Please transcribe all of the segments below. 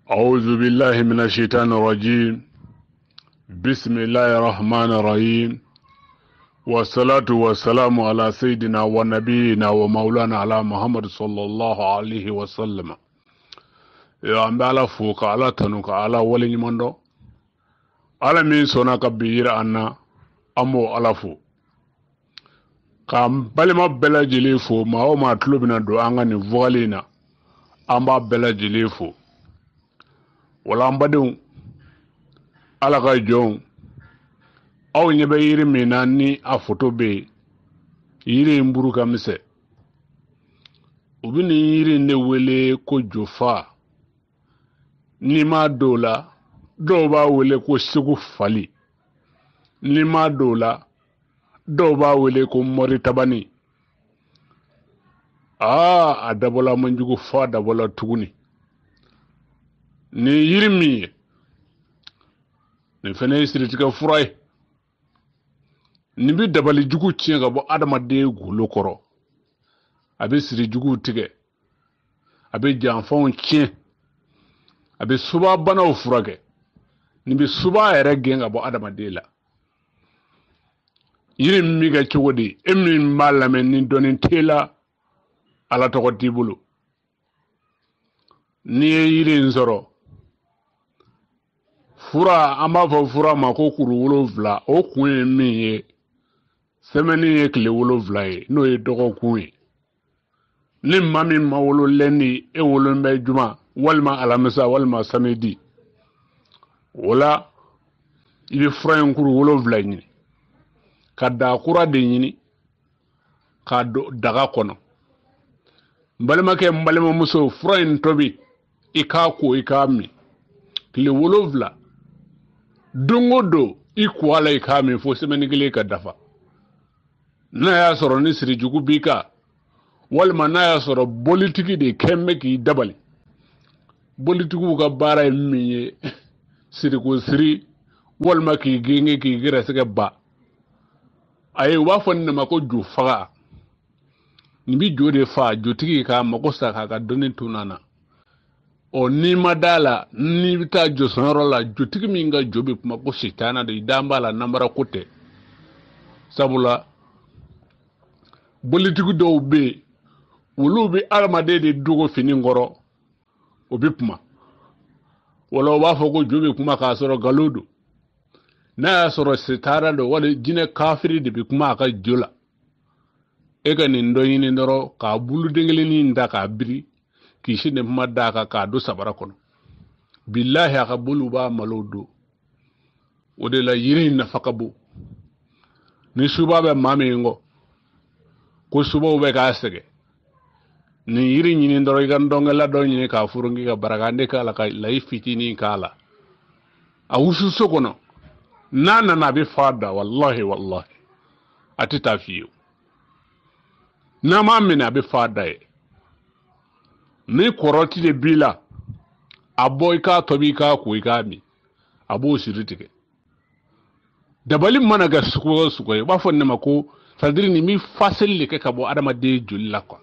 أعوذ بالله من الشيطان الرجيم. بسم الله الرحمن الرحيم، والصلاة والسلام على سيدنا ونبينا ومولانا على محمد صلى الله عليه وسلم. يا أمي على فوق على تنوك على ولي مندو على من سونا كبير أنا أمو على فوق كم بالما بلا جليفو ما هو ما طلبنا دو أنغاني فوالينا أما بلا جليفو wala mbadun ala ka jon aw nyebe yiri mina ni a photo be yiri mburu ka mise ubini yiri ne wele ko jofa ni ma dola do ba wele ko sigu fali ni ma dola do ba wele ko mori tabani adabola manjugu fa dabola tuguni ni yirmi ni fene siritika furai ni bi dabali jugu tienga bo adama de gulo koro abe siri jugu tige abe janfon tien abe suba bana o furage ni bi suba ere genga bo adama de la yirmi ga chogodi emi malame ni donin tela ala to tibulu ni yiri nzoro fura ama fo fura ma ko kuru wolovla o kun mi ye semeni ye kile wolovla ye no ye dogo kun ye ni mami ma wolo lendi e wolo mbe juma walma alamisa walma samedi wala ibe fura en kuru wolovla ni kada kura de ni ka daga kono mbalema ke mbalema muso fura en tobi ika ko ika mi kile wolovla dungodo ikwala ikami fo semeni gele ka dafa na ya soro ni siri jugu bika walma na ya soro politiki de kemme ki dabali politiku ga bara miye siri ko siri walma ki genge ki gira sega ba ay wa fonna mako ju faga ni bi jode fa jotiki ka mako saka ka donin tunana o ni madala ni bita josoro la jotigi minga jobe kuma ko sitana de dambala nambara kote sabula politiku do be wulu bi armade de dugo fini ngoro obi puma wala wa fo ko jobe kuma ka soro galodo na soro sitara do wala jine kafiri de bi kuma ka jola e ga ni ndo yini ndoro ka bulu dengele ni ndaka biri kishi ne madaka ka do sabara kono billahi akabulu ba malodo ode la yiri na fakabu ni suba be mame ngo ko suba be ka sege ni yiri nyini ndoro ga ndonga la do nyini ka furungi ga baragande ka la ka lay fitini kala a wusu sokono nana na be fada wallahi atita fiyo na mamina be fada ni koroti de bila aboy ka tobi ka ko igami abo siritike dabalin mana ga suko ba fonne mako sadiri ni mi fasil ke kabo adama de julla ko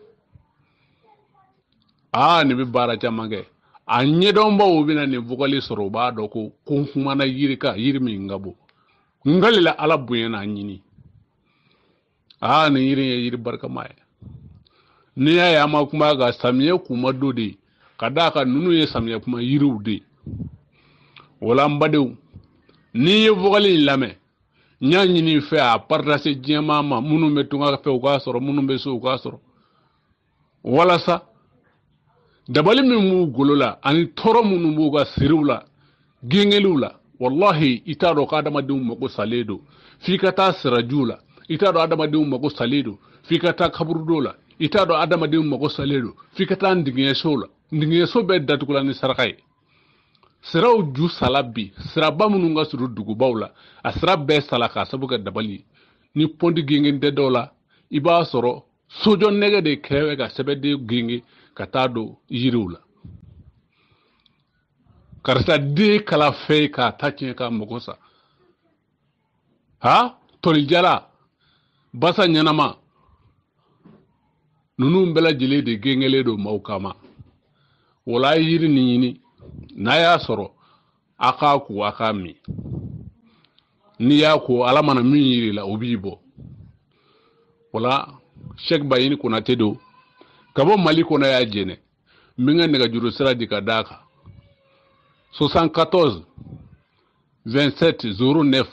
ni bi bara jamange anye don ba obina ni vugale soro ba do ko kuma na yiri ka yiri mi ngabo ngalila ala buyena nyini ni yiri barka mai ni ya ma kuma ga samiye kuma dode kada ka nunu ye samiye kuma yirude wala mbade ni ye vogali lame nyanyi ni fe a partager jema ma munu metunga fe ko soro munu be so ko soro wala sa dabali mi mu golola ani toro munu mu ga sirula gengelula wallahi itado ka adama dum mako saledo fikata sirajula itado adama dum mako saledo fikata kaburdola itado adama de mako saledo fikata ndinge so be datukula ni sarakay siraw ju salabi siraba munu nga suru dugu bawla asra be salaka sabuga dabali ni pondi genge de dola iba soro sojo nege de kewe ga sebe de genge katado yiriwla karsa de kala fe ka tache ka mokosa tori jala basa nyanama nunu mbela jile de gengele do maukama wala yiri ni n'a y'a sɔrɔ a k'a ko a k'a min n'i y'a ko ala mana min yiri la o b'i bɔ wala Sheikh Bayini Konate do ka bɔ Mali kɔnɔ y'a jɛnɛ min ka nɛgɛjuru sira di ka d'a kan 74 27 09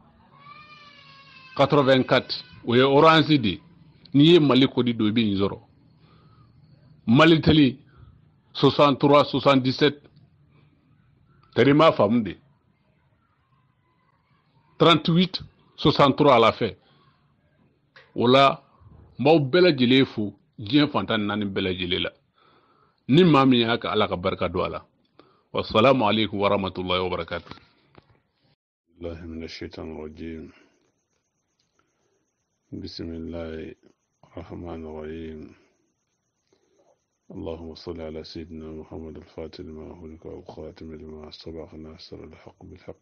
84 o ye orange de n'i ye Mali kodi do i bɛ nin sɔrɔ Mali teli 63 77 tari m'a faamu de 38 63 à la fin o la n b'aw bɛɛ lajɛlen fo diɲɛ fantan ni naani bɛɛ lajɛlen la ni maa min y'a ka ala ka barika don a la wassalamu alaikum warahmatullahi wabarakatuh. billahi minash shaitanir rajim bismillahir rahmanir rahim اللهم صل على سيدنا محمد الفاتح لما أغلق والخاتم لما سبق ناصر الحق بالحق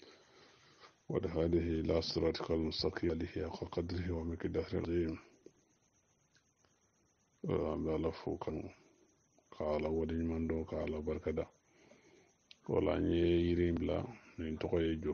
وهذه إلى صراطك المستقيم عليه حق قدره ومقداره العظيم بلا فوقا قال ودي من دو قال بركدا ولا ني يريم بلا نين توي جو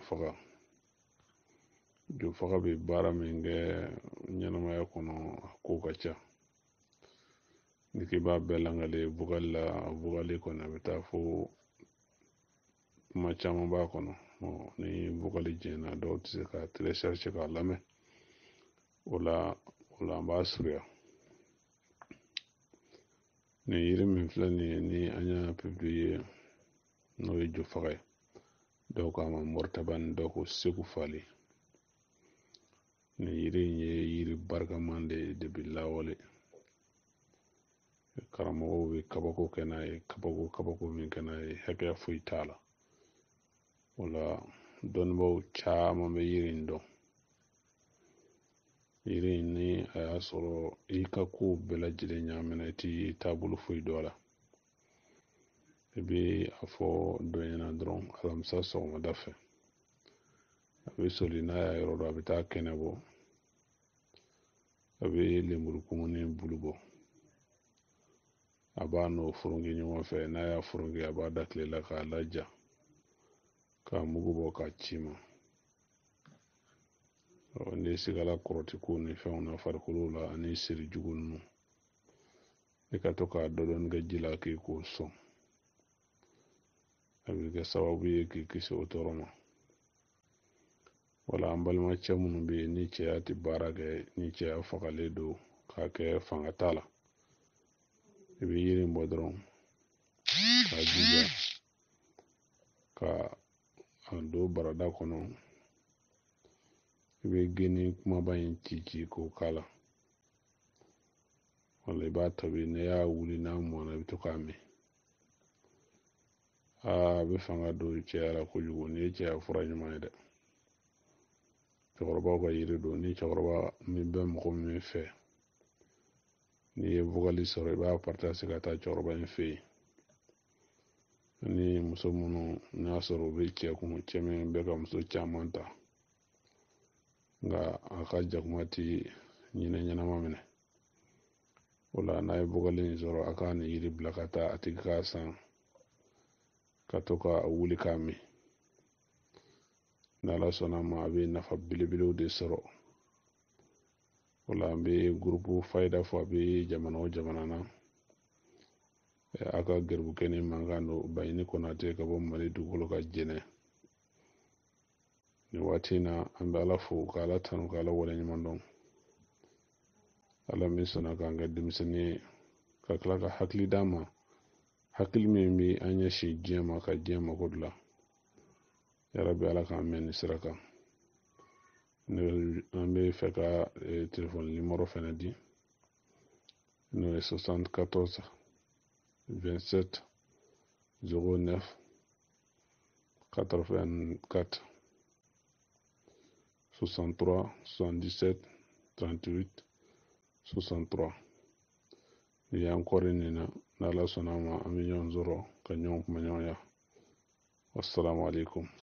فقا ببارا من نينما يكون كوكا niki ba belangale bugali kono beta fo machama ba kono ni bugali jena do tse ka recherche ka lame wala ba surya ni yiri min flani ni anya publier no jo fagay do ko ma mortaban do ko segu fali ni yiri barka mande de billawale karamogo be kabako kenaye kabako min kenaye hake fuy tala wala donbo chama be yirin do yirin ni aya soro ika ku bela jide nyamena ti tabulu fuy dola ebi afo doyena dron alam sa so ma dafe abi solina ya yoro abita kenebo abi lemuru kumuni bulubo aba no furungi ɲɔgɔn fɛ n'a y'a furungi a b'a da tile la k'a laja k'a mugu bɔ k'a ci ma n'i sigala kɔrɔti ko ni fɛnw na farikolo la ani siri jugu ninnu i ka to k'a dɔdɔni kɛ ji la k'i k'o sɔn a bɛ kɛ sababu ye k'i kisi o tɔɔrɔ ma wala an balima cɛ minnu bɛ yen ni cɛya tɛ baara kɛ ni cɛya fagalen don k'a kɛ fanga t'a la i bɛ yiri bɔ dɔrɔn k'a jija ka a don barada kɔnɔ i bɛ geni kumaba in ci k'o k'a la wala i b'a tobi n'i y'a wuli n'a mɔna i bɛ to k'a min a bɛ fanga don cɛya la kojugu ni ye cɛya fura ɲuman ye dɛ cɛkɔrɔbaw ka yiri don ni cɛkɔrɔba min bɛ mɔgɔ min fɛ n'i ye vogali sɔrɔ i b'a partase ka taa cɛkɔrɔba in fɛ yen ni muso minnu n'a sɔrɔ u bɛ cɛ kun cɛ min bɛ ka muso caman ta nka a ka jakuma ti ɲinɛ ɲɛnama minɛ o la n'a ye vogali in sɔrɔ a k'a ni yiri bila ka taa a tigi k'a san ka to ka wuli k'a min n'ala sɔnna ma a bɛ nafa belebelew de sɔrɔ o la an bɛ gurupu fayida fɔ a bɛ jamana o jamana na a ka garibu kɛ ni mankan don Bayini Konate ka bɔ Mali dugukolo ka jɛnɛ nin waati in na an bɛ ala fo ka ala tanu ka ala waleɲuman dɔn ala min sɔnna k'an kɛ denmisɛnnin ye ka tila ka hakili d'an ma hakili min bɛ an ɲɛsin diɲɛ ma ka diɲɛ mako dilan yarabi ala k'an mɛn nin sira kan an bɛ fɛ ka telefɔni nimero fana di n'o ye 74 27 09 84 63 77 38 63 ni y'an kɔri nin na n'ala sɔnna ma an bɛ ɲɔgɔn sɔrɔ ka ɲɔgɔn kuma ɲɔgɔn ya wassalamu alaikum